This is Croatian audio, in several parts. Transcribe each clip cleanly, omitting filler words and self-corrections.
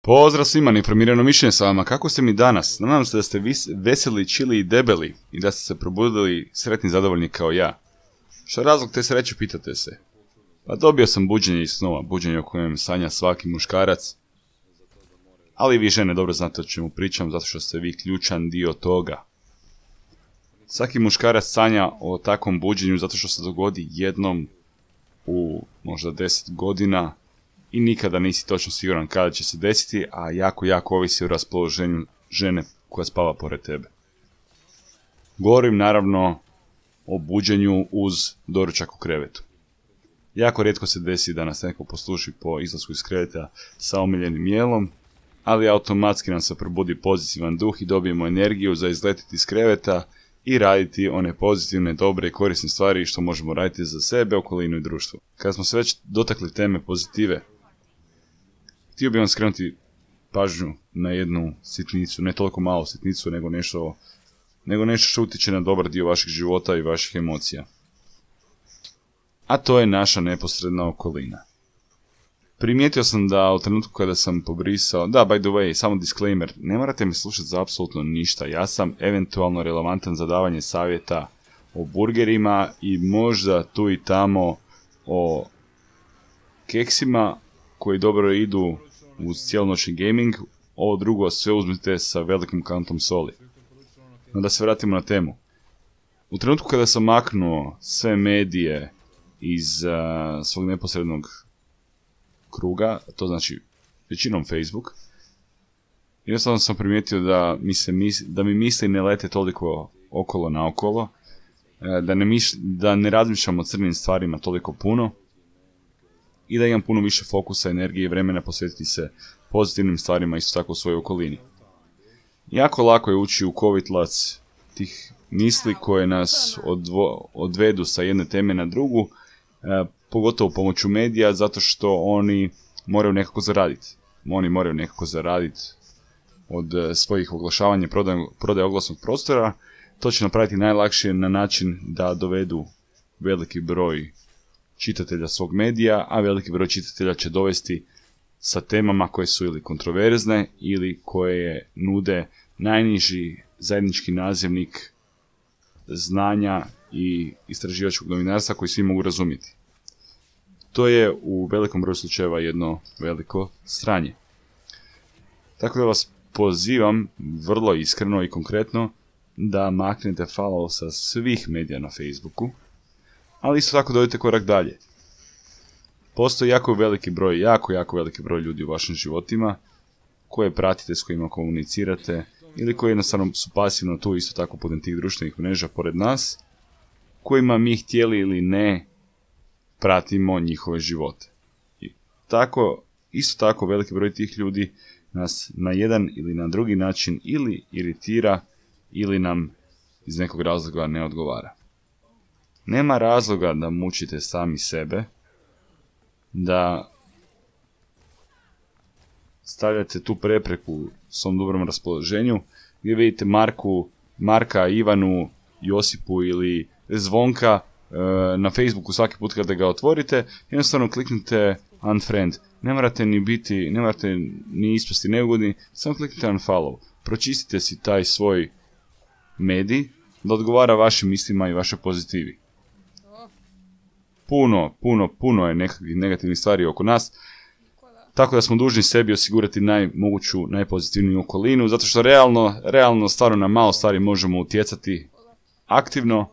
Pozdrav svima, neinformirano mišljenje s vama. Kako ste mi danas? Nadam se da ste veseli, čili i debeli i da ste se probudili sretni i zadovoljni kao ja. Što je razlog te sreće, pitate se? Pa dobio sam buđenje iz snova, buđenje o kojem sanja svaki muškarac. Ali vi žene dobro znate o čemu pričam, zato što ste vi ključan dio toga. Svaki muškarac sanja o takvom buđenju zato što se dogodi jednom u možda 10 godina i nikada nisi točno siguran kada će se desiti, a jako ovisi o raspoloženju žene koja spava pored tebe. Govorim naravno o buđenju uz doručak u krevetu. Jako rijetko se desi da nas neko posluši po izlasku iz kreveta sa omiljenim jelom, ali automatski nam se probudi pozitivan duh i dobijemo energiju za izletiti iz kreveta i raditi one pozitivne, dobre i korisne stvari što možemo raditi za sebe, okolinu i društvo. Kada smo se već dotakli teme pozitive, htio bih vam skrenuti pažnju na jednu sitnicu, ne toliko malu sitnicu, nego nešto što utječe na dobar dio vašeg života i vaših emocija. A to je naša neposredna okolina. Primijetio sam da u trenutku kada sam pobrisao, da, by the way, samo disclaimer, ne morate me slušati za apsolutno ništa, ja sam eventualno relevantan za davanje savjeta o burgerima i možda tu i tamo o keksima koji dobro idu uz cijelonoćni gaming, ovo drugo sve uzmite sa velikim kantom soli. No da se vratimo na temu. U trenutku kada sam maknuo sve medije iz svog neposrednog kruga, to znači većinom Facebook, jednostavno sam primijetio da mi misli ne lete toliko okolo naokolo, da ne razmišljam o crnim stvarima toliko puno i da imam puno više fokusa, energije i vremena posvetiti se pozitivnim stvarima isto tako u svojoj okolini. Jako lako je ući u kovitlac tih misli koje nas odvedu sa jedne teme na drugu, pogotovo pomoću medija, zato što oni moraju nekako zaraditi. Oni moraju nekako zaraditi od svojih oglašavanja, prodaje oglasnog prostora. To će napraviti najlakše na način da dovedu veliki broj čitatelja svog medija, a veliki broj čitatelja će dovesti sa temama koje su ili kontroverzne ili koje nude najniži zajednički nazivnik znanja i istraživačkog novinarstva koji svi mogu razumjeti. To je u velikom broju slučajeva jedno veliko sranje. Tako da vas pozivam vrlo iskreno i konkretno da maknete follow sa svih medija na Facebooku, ali isto tako dođete korak dalje. Postoji jako veliki broj ljudi u vašim životima koje pratite, s kojima komunicirate ili koji jednostavno su pasivno tu isto tako putem tih društvenih mreža pored nas, kojima mi htjeli ili ne pratimo njihove živote. I isto tako veliki broj tih ljudi nas na jedan ili na drugi način ili iritira ili nam iz nekog razloga ne odgovara. Nema razloga da mučite sami sebe, da stavljate tu prepreku svom dobrom raspoloženju, gdje vidite Marka, Ivanu, Josipu ili Zvonka na Facebooku svaki put kada ga otvorite, jednostavno kliknite unfriend. Ne morate ni ispasti neugodni, samo kliknite unfollow. Pročistite si taj svoj medij da odgovara vašim mislima i vaše pozitivi. Puno je nekakvih negativnih stvari oko nas, tako da smo dužni sebi osigurati najpozitivniju okolinu, zato što realno stvarno na malo stvari možemo utjecati aktivno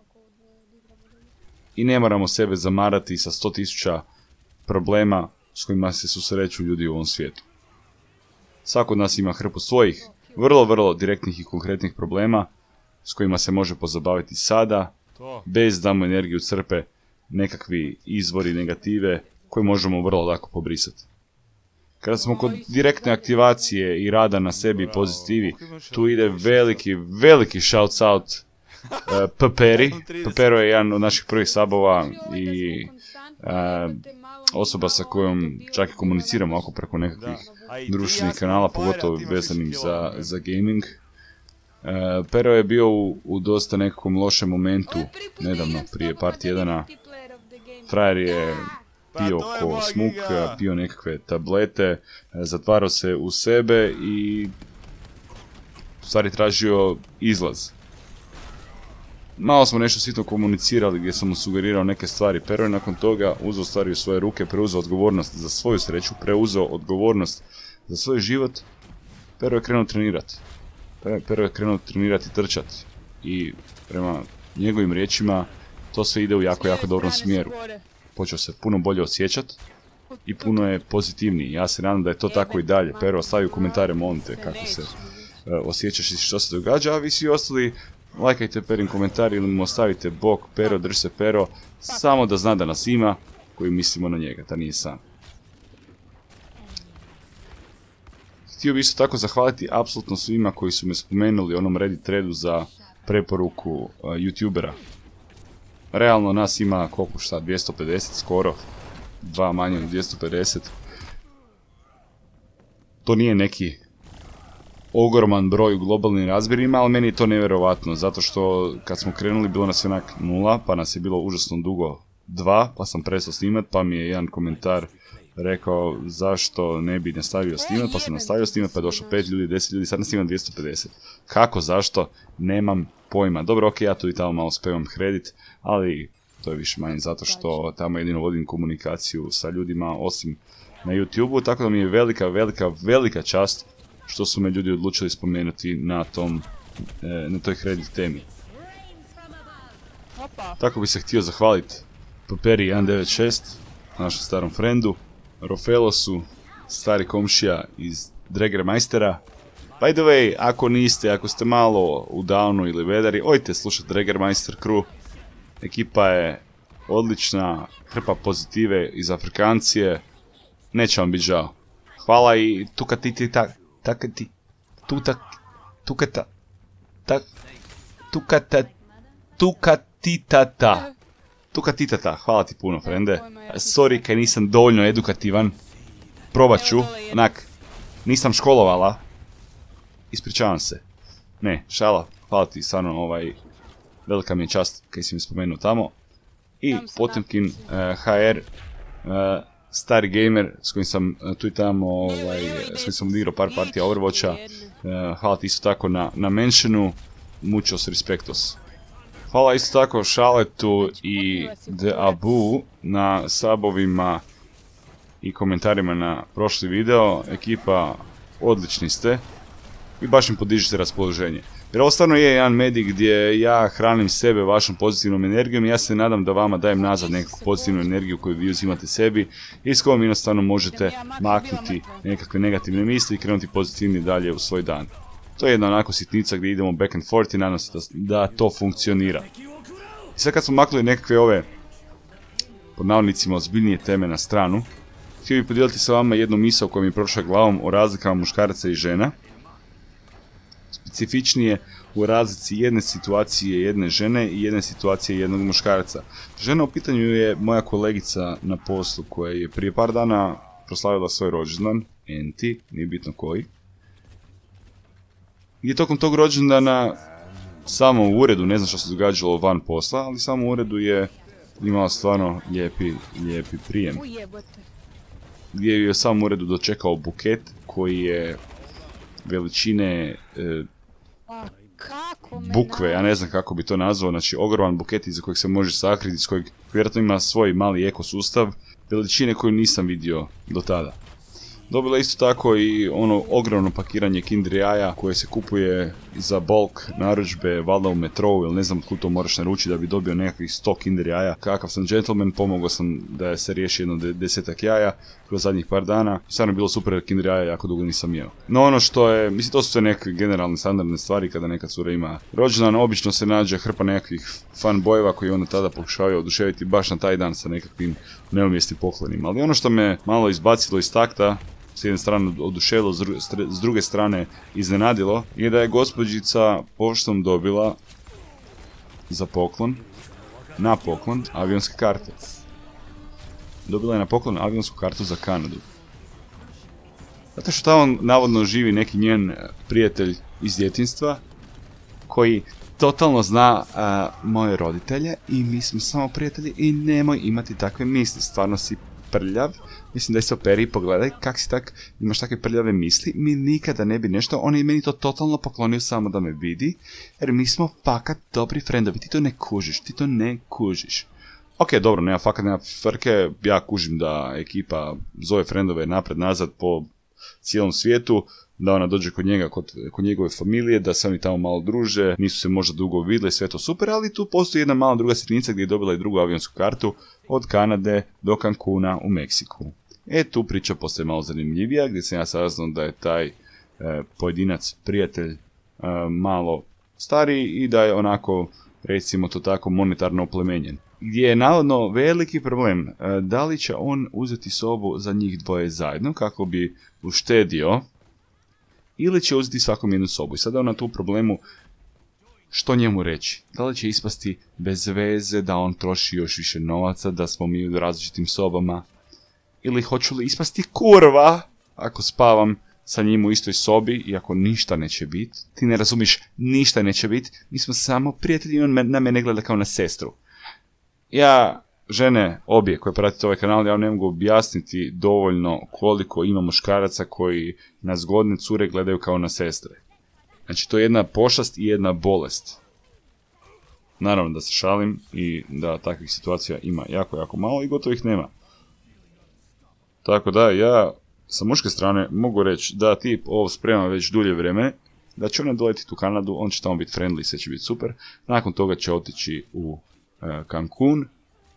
i ne moramo sebe zamarati sa 100.000 problema s kojima se susreću ljudi u ovom svijetu. Svako od nas ima hrpu svojih vrlo direktnih i konkretnih problema s kojima se može pozabaviti sada, bez da mu energiju crpe nekakvi izvori negative koje možemo vrlo lako pobrisati. Kada smo kod direktne aktivacije i rada na sebi i pozitivi, tu ide veliki shouts out Peperi. Pepero je jedan od naših prvih sabova i osoba sa kojom čak i komuniciramo oko preko nekakvih društvenih kanala, pogotovo vezanim za gaming. Pero je bio u dosta nekakvom lošem momentu nedavno, prije par tjedana. Frajer je pio ko smuk, pio nekakve tablete, zatvarao se u sebe i u stvari tražio izlaz. Malo smo nešto sitno komunicirali gdje sam mu sugerirao neke stvari. Pero je nakon toga uzeo stvari u svoje ruke, preuzeo odgovornost za svoju sreću, preuzeo odgovornost za svoj život. Pero je krenuo trenirati. Pero je krenuo trenirati i trčati. I prema njegovim riječima to sve ide u jako, jako dobrom smjeru. Počeo se puno bolje osjećati i puno je pozitivniji. Ja se nadam da je to tako i dalje. Pero, ostavi u komentare, molim te, kako se osjećaš i što se događa, a vi svi ostali lajkajte Perin komentar ili mu ostavite bok, Pero, drž se Pero, samo da zna da nas ima, koji mislimo na njega, da nije sam. Htio bih isto tako zahvaliti apsolutno svima koji su me spomenuli u onom Reddit threadu za preporuku youtubera. Realno nas ima koliko šta, 250 skoro, 2 manje od 250. To nije neki ogroman broj u globalnim razmjerima, ali meni je to nevjerovatno, zato što kad smo krenuli bilo nas je onak 0, pa nas je bilo užasno dugo 2, pa sam prestao snimat, pa mi je jedan komentar rekao zašto ne bi nastavio snimat, pa sam nastavio snimat, pa je došlo 5 ljudi, 10 ljudi, sad nas imam 250. Kako, zašto? Nemam pojma. Dobro, ok, ja tu i tamo malo spevam kredit, ali to je više manje zato što tamo jedino vodim komunikaciju sa ljudima, osim na YouTube-u, tako da mi je velika čast što su me ljudi odlučili spomenuti na toj kredit temi. Tako bi se htio zahvaliti Paperi 196, našem starom frendu, Rofelosu, stari komšija iz Dragermeistera. By the way, ako ste malo u downu ili vedari, ojte slušati Dragermeister crew. Ekipa je odlična, hrpa pozitive iz Afrikancije, neće vam biti žao. Hvala i Tukatitata, hvala ti puno, frende. Sorry kaj nisam dovoljno edukativan. Probat ću, onak, nisam školovala. Ispričavam se. Ne, šala, hvala ti, stvarno, velika mi je čast kaj si mi spomenuo tamo. I Potemkin HR, stari gamer s kojim sam tu i tamo, s kojim sam odigrao par partija Overwatcha. Hvala ti isto tako na mentionu, muchos respectos. Hvala isto tako Šaletu i The Abu na sabovima i komentarima na prošli video. Ekipa, odlični ste i baš mi podižete raspoloženje. Jer ovo stvarno je jedan medij gdje ja hranim sebe vašom pozitivnom energijom i ja se nadam da vama dajem nazad nekakvu pozitivnu energiju koju vi uzimate sebi i s kojom jednostavno možete maknuti nekakve negativne misli i krenuti pozitivni dalje u svoj dan. To je jedna onako sitnica gdje idemo back and forth i nadam se da to funkcionira. I sad kad smo maknuli nekakve ove, pod navodnicima, ozbiljnije teme na stranu, htio bih podijeliti sa vama jednu misao koja mi je prošla glavom o razlikama muškaraca i žena. Specifičnije u razlici jedne situacije jedne žene i jedne situacije jednog muškarca. Žena u pitanju je moja kolegica na poslu koja je prije par dana proslavila svoj rođendan, Enti, nije bitno koji. I tokom tog rođendana, samo u uredu, ne znam što se događalo van posla, ali samo u uredu je imala stvarno lijepi prijem. Gdje ju je sam u uredu dočekao buket koji je veličine bukve, ja ne znam kako bi to nazvao, znači ogroman buket iza kojeg se može sakriti, iz kojeg vjerojatno ima svoj mali ekosustav, veličine koju nisam vidio do tada. Dobila isto tako i ono ogromno pakiranje Kinder jaja koje se kupuje za bulk narudžbe, valjda u metrou ili ne znam otkud to moraš naručiti da bi dobio nekakvih 100 Kinder jaja. Kakav sam gentleman, pomogao sam da se riješi jedno 10 jaja kroz zadnjih par dana. Stvarno je bilo super jer Kinder jaja jako dugo nisam jeo. No ono što je, mislim to su sve neke generalne standardne stvari kada neka cura ima rođendan, obično se nađe hrpa nekakvih fanbojeva koji onda tada pokušavaju oduševiti baš na taj dan sa nekakvim neumjesnim poklonima. Ali ono što me malo izbacilo iz takta, s jedne strane oduševilo, s druge strane iznenadilo, je da je gospođica poštom dobila na poklon avionske karte. Dobila je na poklon avionsku kartu za Kanadu. Zato što tamo navodno živi neki njen prijatelj iz djetinjstva koji totalno zna moje roditelje i mi smo samo prijatelji i nemoj imati takve misli, stvarno si prljav, mislim da je se operi, pogledaj kak si tak, imaš takve prljave misli, mi nikada ne bi nešto, on je meni to totalno poklonio samo da me vidi, jer mi smo fakat dobri frendovi, ti to ne kužiš. Ok, dobro, nema frke, ja kužim da ekipa zove frendove napred-nazad po cijelom svijetu, da ona dođe kod njega, kod njegove familije, da se oni tamo malo druže, nisu se možda dugo vidjeli, sve to super, ali tu postoji jedna mala druga sitnica gdje je dobila i drugu avionsku kartu od Kanade do Cancuna u Meksiku. Tu priča postaje malo zanimljivija, gdje sam ja saznao da je taj pojedinac, prijatelj, malo stariji i da je onako, recimo to tako, monetarno oplemenjen. Gdje je navodno veliki problem, da li će on uzeti sobu za njih dvoje zajedno kako bi uštedio, ili će uzeti svakom jednu sobu. I sada on na tu problemu što njemu reći. Da li će ispasti bez veze da on troši još više novaca, da smo mi u različitim sobama, ili hoću li ispasti kurva ako spavam sa njim u istoj sobi, iako ništa neće biti. Ti ne razumiš, ništa neće biti, mi smo samo prijatelji i on na mene gleda kao na sestru. Ja, žene, obje koje pratite ovaj kanal, ja vam ne mogu objasniti dovoljno koliko ima muškaraca koji na zgodne cure gledaju kao na sestre. Znači, to je jedna pošast i jedna bolest. Naravno da se šalim i da takvih situacija ima jako, jako malo i gotovo ih nema. Tako da, ja sa muške strane mogu reći da tip ovo sprema već dulje vreme, da će on doletiti u Kanadu, on će tamo biti friendly, sve će biti super. Nakon toga će otići u Cancun.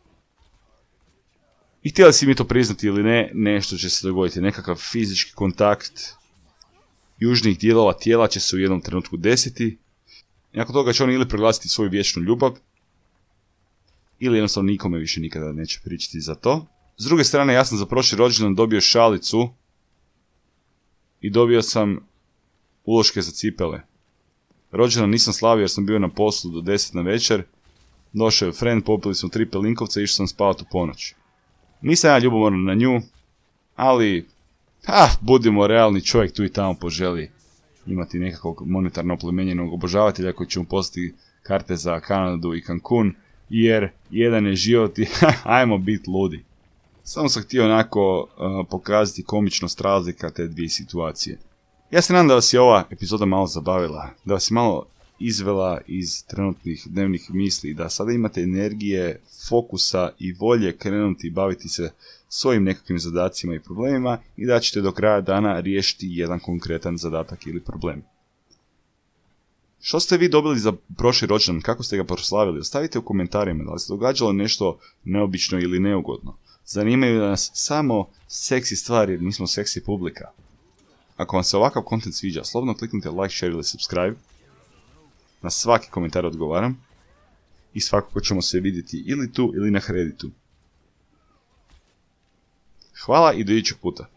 I htjeli si mi to priznati ili ne, nešto će se dogoditi, nekakav fizički kontakt južnih dijelova tijela će se u jednom trenutku desiti. Nakon toga će on ili proglasiti svoju vječnu ljubav, ili jednostavno nikome više nikada neće pričati za to. S druge strane, ja sam za prošli rođendan dobio šalicu i dobio sam uloške za cipele. Rođendan nisam slavio jer sam bio na poslu do 10 na večer. Došao je friend, popili smo 3 pelinkovca i išao sam spavati u ponoć. Nisam ja ljubomoran na nju, ali budimo realni, čovjek tu i tamo poželi imati nekakvog monetarno oplemenjenog obožavatelja koji će mu poslati karte za Kanadu i Cancun, jer jedan je život i ajmo biti ludi. Samo sam htio onako pokazati komičnost razlika te dvije situacije. Ja se nadam da vas je ova epizoda malo zabavila, da vas je malo izvela iz trenutnih dnevnih misli, da sada imate energije, fokusa i volje krenuti i baviti se svojim nekakvim zadacima i problemima i da ćete do kraja dana riješiti jedan konkretan zadatak ili problem. Što ste vi dobili za prošli rođendan, kako ste ga proslavili, ostavite u komentarima da li se događalo nešto neobično ili neugodno. Zanimaju nas samo seksi stvari jer mi smo seksi publika. Ako vam se ovakav kontent sviđa, slobodno kliknite like, share ili subscribe. Na svaki komentar odgovaram. I svakako ćemo se vidjeti ili tu ili na Redditu. Hvala i do idućeg puta.